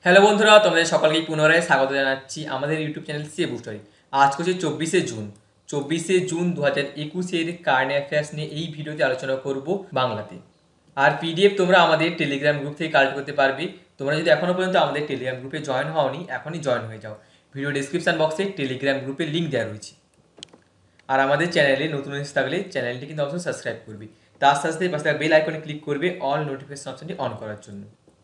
Hello বন্ধুরা, তোমাদের সকলকেই পুনরায় স্বাগত জানাচ্ছি আমাদের ইউটিউব চ্যানেল সি বুস্টারি। আজ হচ্ছে 24শে জুন 2021 কারেন্ট অ্যাফেয়ার্স নিয়ে এই ভিডিওতে আলোচনা করব বাংলাতে। আর পিডিএফ তোমরা আমাদের টেলিগ্রাম গ্রুপ থেকে কালেক্ট করতে পারবে। তোমরা যদি এখনও পর্যন্ত আমাদের টেলিগ্রাম গ্রুপে জয়েন হওনি, এখনই জয়েন হয়ে যাও। ভিডিও ডিসক্রিপশন বক্সে টেলিগ্রাম গ্রুপের লিঙ্ক দেওয়া রয়েছে। আর আমাদের চ্যানেলে নতুন এসে থাকলে চ্যানেলটি কিন্তু অবশ্যই সাবস্ক্রাইব করবে। তার সাথে পাশে বেল আইকনে ক্লিক করবে অল নোটিফিকেশন অপশনটি অন করার জন্য।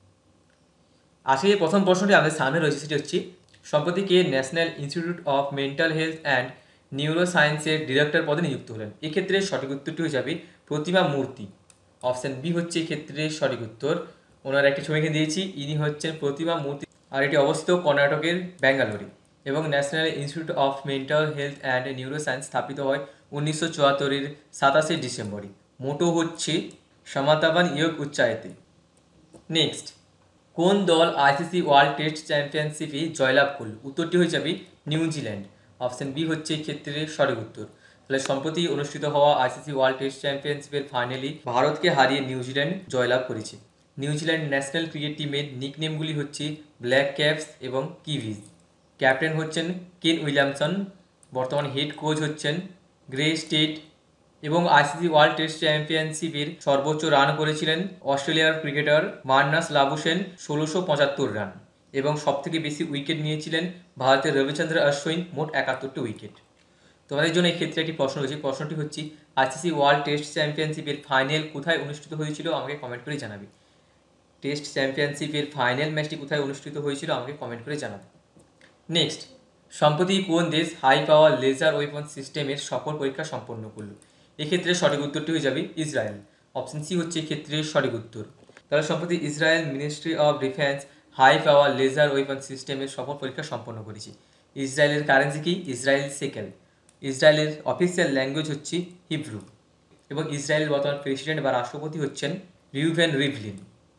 আজকে যে প্রথম প্রশ্নটি আমাদের সামনে রয়েছে সেটি হচ্ছে, সম্প্রতি কে national institute of mental health and neuro সায়েন্সের ডিরেক্টর পদে নিযুক্ত হলেন? এক্ষেত্রে সঠিক উত্তরটি হয়ে যাবে প্রতিমা মূর্তি। অপশান বি হচ্ছে এক্ষেত্রে সঠিক উত্তর। ওনার একটি ছবি এঁকে দিয়েছি, ইনি হচ্ছেন প্রতিমা মূর্তি। আর এটি অবস্থিত কর্ণাটকের ব্যাঙ্গালোরে। এবং national institute of mental health and neuro science স্থাপিত হয় 1974-এর 27শে ডিসেম্বরই। মোটো হচ্ছে সমাতাবান ইয়োগ উচ্চায়তে। নেক্সট, কোন দল আইসিসি ওয়ার্ল্ড টেস্ট চ্যাম্পিয়নশিপে জয়লাভ করল? উত্তরটি হয়ে যাবে নিউজিল্যান্ড। অপশন বি হচ্ছে ক্ষেত্রে সঠিক উত্তর। তাহলে সম্প্রতি অনুষ্ঠিত হওয়া আইসিসি ওয়ার্ল্ড টেস্ট চ্যাম্পিয়নশিপের ফাইনালি ভারতকে হারিয়ে নিউজিল্যান্ড জয়লাভ করেছে। নিউজিল্যান্ড ন্যাশনাল ক্রিকেট টিমের নিকনেমগুলি হচ্ছে ব্ল্যাক ক্যাপস এবং কিভিজ। ক্যাপ্টেন হচ্ছেন কেন উইলিয়ামসন, বর্তমান হেড কোচ হচ্ছেন গ্রে স্টেট। এবং আইসিসি ওয়ার্ল্ড টেস্ট চ্যাম্পিয়নশিপের সর্বোচ্চ রান করেছিলেন অস্ট্রেলিয়ার ক্রিকেটার মার্নাস লাবুশেন 1675 রান। এবং সবথেকে বেশি উইকেট নিয়েছিলেন ভারতের রবিচন্দ্র অশ্বিন, মোট 71টি উইকেট। তোমাদের জন্য এই ক্ষেত্রে একটি প্রশ্ন রয়েছে। প্রশ্নটি হচ্ছে, আইসিসি ওয়ার্ল্ড টেস্ট চ্যাম্পিয়নশিপের ফাইনাল কোথায় অনুষ্ঠিত হয়েছিল? আমাকে কমেন্ট করে জানাবে। টেস্ট চ্যাম্পিয়নশিপের ফাইনাল ম্যাচটি কোথায় অনুষ্ঠিত হয়েছিল? আমাকে কমেন্ট করে জানাবে। নেক্সট, সম্প্রতি কোন দেশ হাই পাওয়ার লেজার ওয়েপন সিস্টেমের সফল পরীক্ষা সম্পন্ন করল? এক্ষেত্রে সঠিক উত্তরটি হয়ে যাবে ইসরায়েল। অপশন সি হচ্ছে এক্ষেত্রে সঠিক উত্তর। তাহলে সম্প্রতি Israel ministry of defence high power laser weapon সিস্টেমের সফল পরীক্ষা সম্পন্ন করেছে। ইসরায়েলের কারেন্সি কি? Israel shekel. ইসরায়েলের অফিসিয়াল ল্যাঙ্গুয়েজ হচ্ছে হিব্রু। এবং ইসরায়েলের বর্তমান প্রেসিডেন্ট বা রাষ্ট্রপতি হচ্ছেন রিউভেন রিভলিন।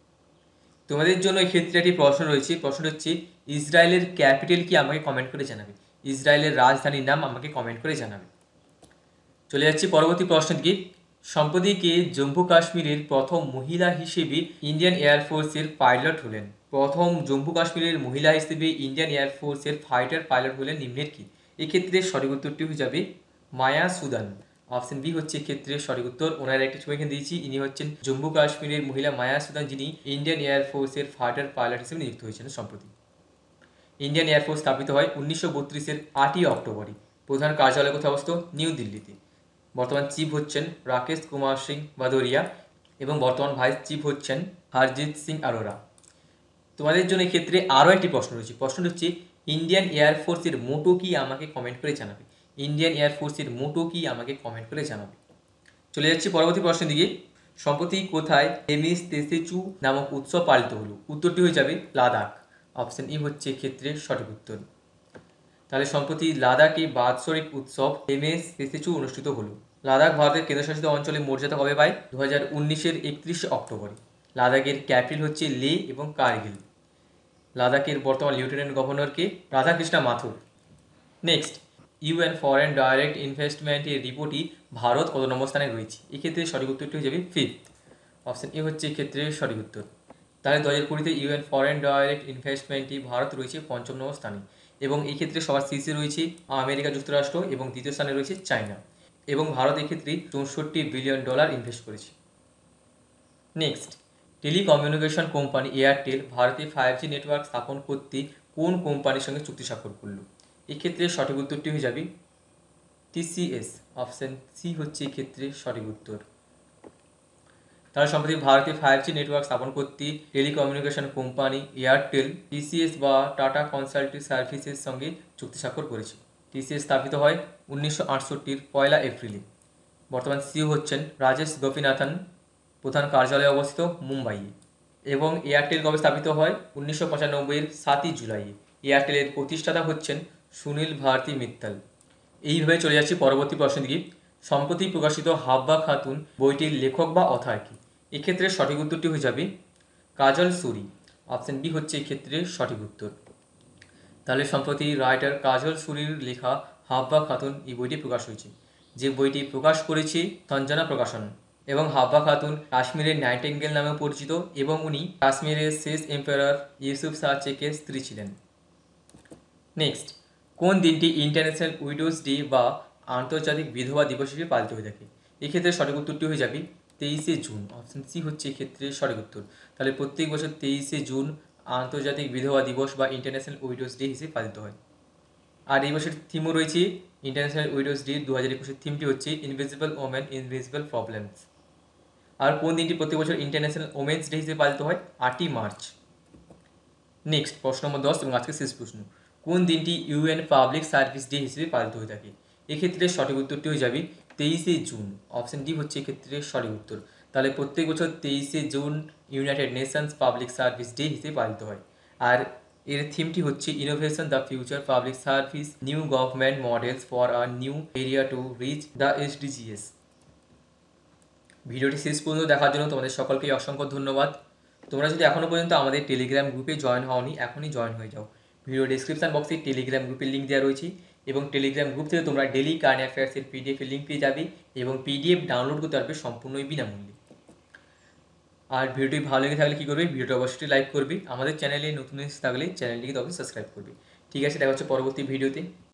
তোমাদের জন্য এই ক্ষেত্রে একটি প্রশ্ন রয়েছে। প্রশ্ন হচ্ছে, ইসরায়েলের ক্যাপিটাল কি? আমাকে কমেন্ট করে জানাবে। ইসরায়েলের রাজধানীর নাম আমাকে কমেন্ট করে জানাবে। চলে যাচ্ছি পরবর্তী প্রশ্নের দিকে। সম্প্রতি কে জম্মু কাশ্মীরের প্রথম মহিলা হিসেবে ইন্ডিয়ান এয়ারফোর্সের পাইলট হলেন? প্রথম জম্মু কাশ্মীরের মহিলা হিসেবে ইন্ডিয়ান এয়ারফোর্সের ফাইটার পাইলট হলেন নিম্নের কি? এক্ষেত্রে সঠিক উত্তরটি হয়ে যাবে মায়া সুদান। অপশন বি হচ্ছে এক্ষেত্রে সঠিক উত্তর। ওনার একটি ছবি এখানে দিয়েছি, ইনি হচ্ছেন জম্মু কাশ্মীরের মহিলা মায়া সুদান, যিনি ইন্ডিয়ান এয়ারফোর্সের ফাইটার পাইলট হিসেবে নিযুক্ত হয়েছেন সম্প্রতি। ইন্ডিয়ান এয়ারফোর্স স্থাপিত হয় 1932-এর 8ই অক্টোবরই। প্রধান কার্যালয় কোথায় অবস্থিত? নিউ দিল্লিতে। বর্তমান চিফ হচ্ছেন রাকেশ কুমার সিং ভাদোরিয়া এবং বর্তমান ভাইস চিফ হচ্ছেন হরজিৎ সিং আরোরা। তোমাদের জন্য ক্ষেত্রে আরও একটি প্রশ্ন রয়েছে। প্রশ্নটি হচ্ছে, ইন্ডিয়ান এয়ারফোর্সের মোটো কি? আমাকে কমেন্ট করে জানাবে। ইন্ডিয়ান এয়ারফোর্সের মোটো কি? আমাকে কমেন্ট করে জানাবে। চলে যাচ্ছি পরবর্তী প্রশ্নের দিকে। সম্প্রতি কোথায় থেমিস তেসেচু নামক উৎসব পালিত হলো? উত্তরটি হয়ে যাবে লাদাখ। অপশন ই হচ্ছে ক্ষেত্রে সঠিক উত্তর। তাহলে সম্প্রতি লাদাখে বাৎসরিক উৎসব থেমেস তেসেচু অনুষ্ঠিত হলো। লাদাখ ভারতের কেন্দ্রশাসিত অঞ্চলে মর্যাদা কবে পায়? 2019-এর 31শে অক্টোবরে। লাদাখের ক্যাপিটাল হচ্ছে লে এবং কার্গিল। লাদাখের বর্তমান লেফটেন্যান্ট গভর্নরকে Radhakrishna Mathur. Next, UN foreign direct ইনভেস্টমেন্টের রিপোর্টই ভারত কত নম্বর স্থানে রয়েছে? এক্ষেত্রে সঠিক উত্তরটি হয়ে যাবে 5th। অপশন এ হচ্ছে এক্ষেত্রে সঠিক উত্তর। তাহলে 2020-তে ইউএন ফরেন ডাইরেক্ট ইনভেস্টমেন্টে ভারত রয়েছে 5ম নম্বর স্থানে। এবং এই ক্ষেত্রে সবার শীর্ষে রয়েছে আমেরিকা যুক্তরাষ্ট্র এবং দ্বিতীয় স্থানে রয়েছে চায়না। এবং ভারত এক্ষেত্রে $64 বিলিয়ন ইনভেস্ট করেছে। নেক্সট, টেলিকমিউনিকেশন কোম্পানি এয়ারটেল ভারতে 5G নেটওয়ার্ক স্থাপন করতে কোন কোম্পানির সঙ্গে চুক্তি স্বাক্ষর করল? এক্ষেত্রে সঠিক উত্তরটি হয়ে যাবে TCS। অপশন সি হচ্ছে এক্ষেত্রে সঠিক উত্তর। তাহলে সম্প্রতি ভারতে 5G নেটওয়ার্ক স্থাপন করতে টেলিকমিউনিকেশন কোম্পানি এয়ারটেল TCS বা টাটা কনসাল্টিং সার্ভিসের সঙ্গে চুক্তি স্বাক্ষর করেছে। TCS স্থাপিত হয় 1968-এর 1 এপ্রিলে। বর্তমান সিইও হচ্ছেন রাজেশ গোপীনাথন। প্রধান কার্যালয় অবস্থিত মুম্বাইয়ে। এবং এয়ারটেল কবে স্থাপিত হয়? 1995-এর 7ই জুলাই। এয়ারটেলের প্রতিষ্ঠাতা হচ্ছেন সুনীল ভারতী মিত্তাল। এইভাবে চলে যাচ্ছি পরবর্তী প্রশ্নের দিকে। সম্প্রতি প্রকাশিত হাব্বা খাতুন বইটির লেখক বা অথর কি? এক্ষেত্রে সঠিক উত্তরটি হয়ে যাবে কাজল সুরি। অপশন বি হচ্ছে এক্ষেত্রে সঠিক উত্তর। তাহলে সম্প্রতি রাইটার কাজল সুরির লেখা হাব্বা খাতুন এই বইটি প্রকাশ হয়েছে। যে বইটি প্রকাশ করেছে সঞ্জনা প্রকাশন। এবং হাব্বা খাতুন কাশ্মীরের নাইটেঙ্গেল নামে পরিচিত এবং উনি কাশ্মীরের শেষ এম্পায়ার ইউসুফ শাহ চেকের স্ত্রী ছিলেন। নেক্সট, কোন দিনটি ইন্টারন্যাশনাল উইডোজ ডে বা আন্তর্জাতিক বিধবা দিবস হিসেবে পালিত হয়ে থাকে? এক্ষেত্রে সঠিক উত্তরটি হয়ে যাবে 23শে জুন। অপশন সি হচ্ছে এক্ষেত্রে সঠিক উত্তর। তাহলে প্রত্যেক বছর 23শে জুন আন্তর্জাতিক বিধবা দিবস বা ইন্টারন্যাশনাল উইডোজ ডে হিসেবে পালিত হয়। আর এই বছর থিমও রয়েছে ইন্টারন্যাশনাল উইডোজ ডে 2021-এর থিমটি হচ্ছে ইনভিজিবল ওমেন ইনভিজিবল প্রবলেমস। আর কোন দিনটি প্রতি বছর ইন্টারন্যাশনাল ওমেন্স ডে হিসেবে পালিত হয়? 8ই মার্চ। নেক্সট, প্রশ্ন নম্বর 10 এবং আজকে শেষ প্রশ্ন, কোন দিনটি ইউএন পাবলিক সার্ভিস ডে হিসেবে পালিত হয়ে থাকে? এক্ষেত্রে সঠিক উত্তরটি হয়ে যাবে 23শে জুন। অপশন ডি হচ্ছে এক্ষেত্রে সঠিক উত্তর। তাহলে প্রত্যেক বছর 23শে June United Nations public service day হিসেবে পালিত হয়। আর এর থিমটি হচ্ছে innovation the future public service new government models for a new area to reach the SDGs. ভিডিওটি শেষ পর্যন্ত দেখার জন্য তোমাদের সকলকেই অসংখ্য ধন্যবাদ। তোমরা যদি এখনও পর্যন্ত আমাদের টেলিগ্রাম গ্রুপে জয়েন হওনি, এখনই জয়েন হয়ে যাও। ভিডিও ডিসক্রিপশন বক্সে টেলিগ্রাম গ্রুপের লিঙ্ক দেওয়া রয়েছে এবং টেলিগ্রাম গ্রুপ থেকে তোমরা ডেলি কারেন্ট অ্যাফেয়ার্সের পিডিএফের লিঙ্ক পেয়ে যাবে এবং পিডিএফ ডাউনলোড করতে পারবে সম্পূর্ণই বিনামূল্যে। আর ভিডিওটি ভালো লেগে থাকলে কী করবে? ভিডিওটি অবশ্যই লাইক করবে। আমাদের চ্যানেলে নতুন এসে থাকলে চ্যানেলটিকে তবে সাবস্ক্রাইব করবে। ঠিক আছে, দেখা হচ্ছে পরবর্তী ভিডিওতে।